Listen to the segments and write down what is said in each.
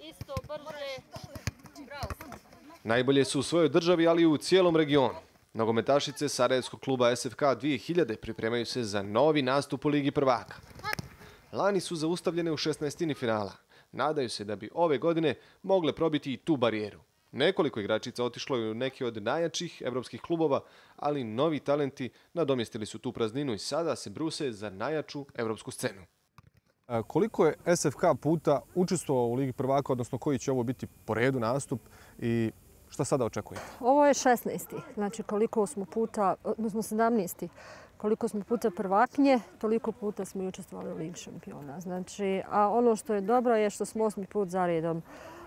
Isto brže. Bravo. Najbolje su u svojoj državi, ali i u cijelom regionu. Nogometašice Sarajevskog kluba SFK 2000 pripremaju se za novi nastup u Ligi prvaka. Lani su zaustavljene u 16. finala. Nadaju se da bi ove godine mogle probiti i tu barijeru. Nekoliko igračica otišlo je u neke od najjačih evropskih klubova, ali novi talenti nadomjestili su tu prazninu i sada se bruse za najjaču evropsku scenu. Koliko je SFK puta učestvovao u Ligi prvaka, odnosno koji će ovo biti po redu nastup i šta sada očekujete? Ovo je 16. Znači koliko smo puta, odnosno 17. Koliko smo puta prvakinje, toliko puta smo i učestvovali u Ligi šampiona. Znači, a ono što je dobro je što smo 8. put za redom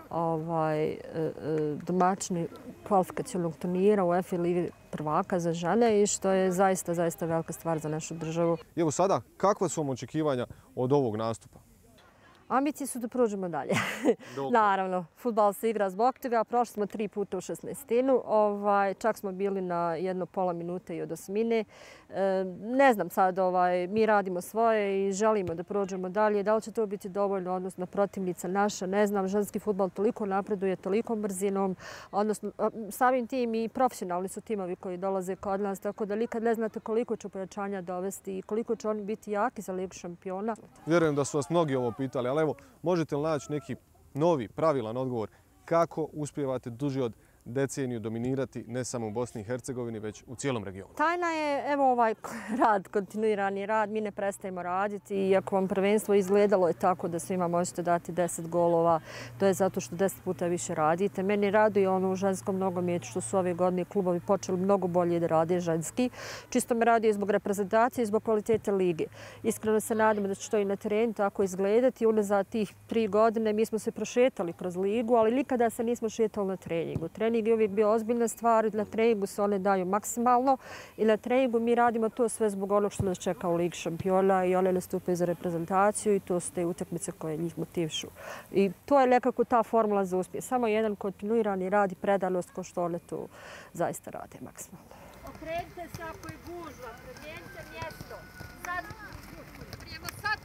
domaćini kvalifikacionog turnira u EFI Ligi prvaka za žene i što je zaista velika stvar za našu državu. Evo sada, kakva su vam očekivanja od ovog nastupa? Ambicije su da prođemo dalje. Naravno, fudbal se igra zbog toga. Prošli smo 3 puta u 16. Čak smo bili na jedno pola minute i od osmine. Ne znam sad, mi radimo svoje i želimo da prođemo dalje. Da li će to biti dovoljno, odnosno protivnica naša, ne znam. Ženski fudbal toliko napreduje, toliko brzinom, odnosno samim tim i profesionalni su timovi koji dolaze kod nas, tako da nikad ne znate koliko će pojačanja dovesti i koliko će oni biti jaki za Ligu šampiona. Vjerujem da su vas mnogi ovo pitali, ali evo, možete li naći neki novi, pravilan odgovor kako uspijevate duže od deceniju dominirati ne samo u Bosni i Hercegovini, već u cijelom regionu? Tajna je evo ovaj rad, kontinuirani rad. Mi ne prestajemo raditi. Iako vam prvenstvo izgledalo je tako da svima možete dati 10 golova, to je zato što 10 puta više radite. Meni raduje ono u ženskom nogometu što su ove godine klubovi počeli mnogo bolje da rade ženski. Čisto me raduje zbog reprezentacije i zbog kvalitete lige. Iskreno se nadamo da će to i na terenu tako izgledati. Unazad tih 3 godine mi smo se prošetali kroz ligu, ali nikada se nismo šetali na treningu. Trening je uvijek bio ozbiljna stvar, na treningu se one daju maksimalno i na treningu mi radimo to sve zbog onog što nas čeka u Ligi šampiona i one nastupaju za reprezentaciju i to su te utakmice koje njih motivišu. I to je nekako ta formula za uspjeh. Samo jedan kontinuirani rad i predanost ko što one to zaista rade maksimalno. Okrenite se ako je gužva, promijenite mjesto. Sad, prijemo sad.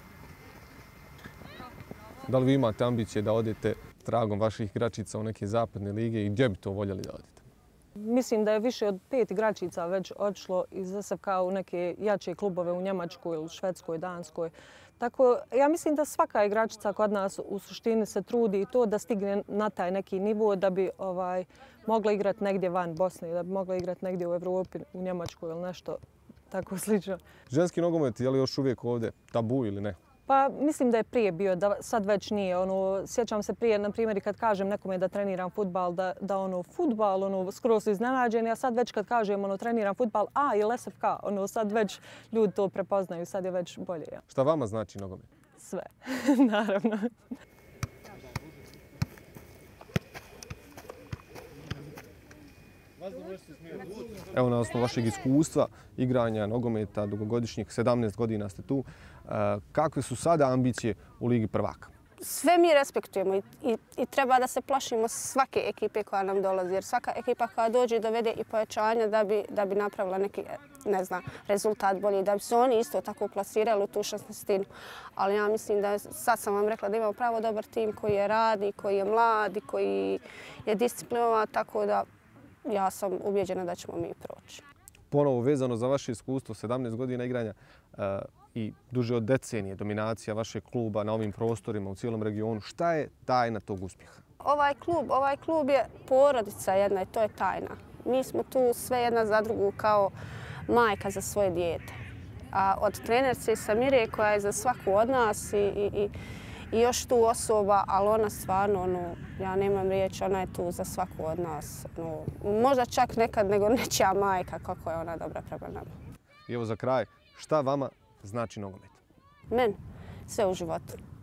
Da li vi imate ambicije da odete tragom vaših igračica u neke zapadne lige i gdje bi to voljeli da odete? Mislim da je više od 5 igračica već otišlo iz SFK u neke jače klubove u Njemačkoj ili Švedskoj, Danskoj. Tako, ja mislim da svaka igračica kod nas u suštini se trudi i to da stigne na taj neki nivo da bi mogla igrati negdje van Bosne, da bi mogla igrati negdje u Evropi, u Njemačkoj ili nešto tako slično. Ženski nogomet je li još uvijek ovdje tabu ili ne? Pa mislim da je prije bio, da sad već nije. Sjećam se prije, na primjer, kad kažem nekome da treniram fudbal, da fudbal skoro su iznenađeni, a sad već kad kažem treniram fudbal, ili SFK, sad već ljudi to prepoznaju, sad je već bolje. Ja. Šta vama znači nogomet? Sve, naravno. Evo na osnovu vašeg iskustva, igranja nogometa, dugogodišnjih 17 godina ste tu. Kakve su sada ambicije u Ligi prvaka? Sve mi respektujemo i treba da se plašimo svake ekipe koja nam dolazi. Jer svaka ekipa koja dođe dovede i pojačanja da bi napravila neki rezultat bolji. Da bi se oni isto tako plasirali u tu 16. Ali ja mislim da sad sam vam rekla da imamo pravo dobar tim koji je radi, koji je mlad i koji je disciplinovan. Tako da ja sam ubjeđena da ćemo mi proći. Ponovo vezano za vaše iskustvo, 17 godina igranja i duže od decenije dominacija vašeg kluba na ovim prostorima u cijelom regionu. Šta je tajna tog uspjeha? Ovaj klub je porodica jedna i to je tajna. Mi smo tu sve jedna za drugu kao majka za svoje dijete. A od trenerce Samire koja je za svaku od nas i još tu osoba, ali ona stvarno, ja nemam riječ, ona je tu za svaku od nas. Možda čak nekad nego nečija majka, kako je ona dobra prema nama. I evo za kraj, šta vama znači nogomet? Meni sve u životu.